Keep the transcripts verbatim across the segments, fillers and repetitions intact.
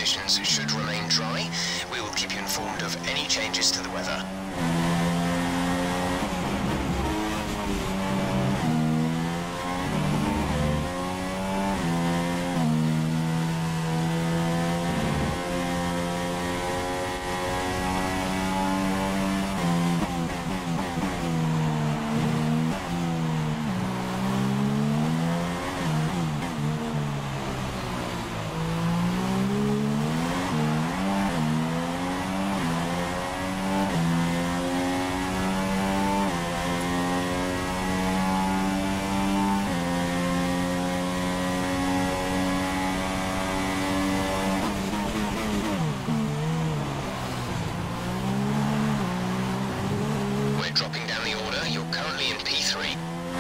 conditions should remain dry. We will keep you informed of any changes to the weather. Dropping down the order, you're currently in P three.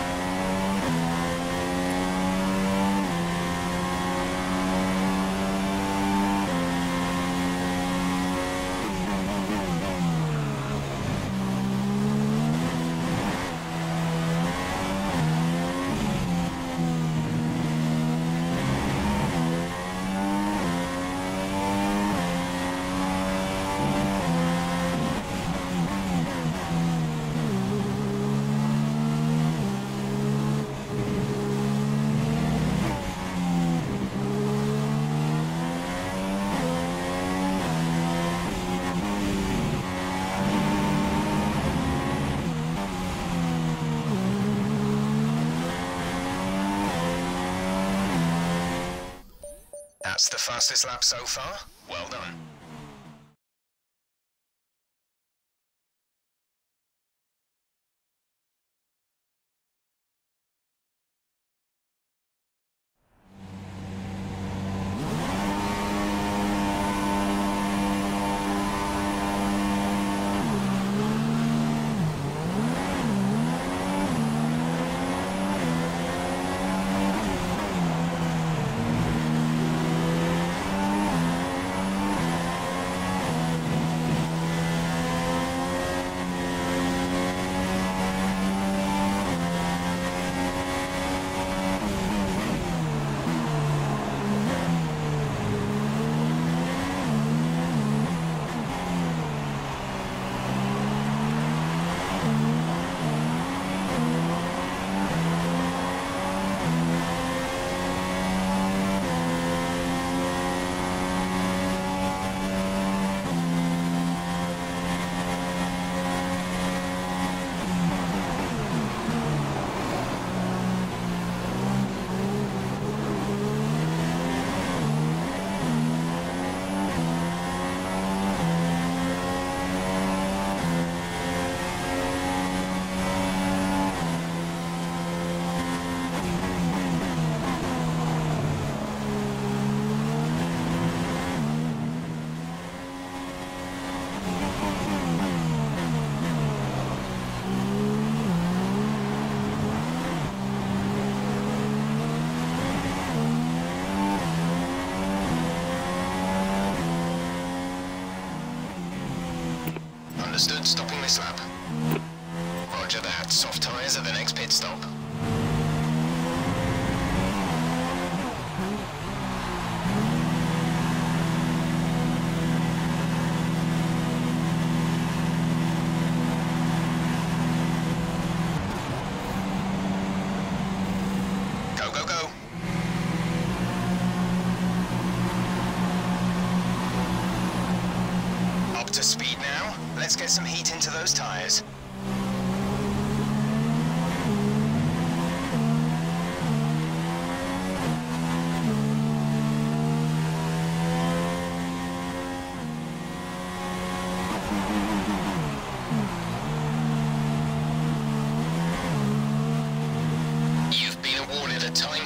That's the fastest lap so far. Well done. Understood, stopping this lap. Roger that, soft tyres at the next pit stop. Go, go, go. Up to speed now. Let's get some heat into those tyres. You've been awarded a time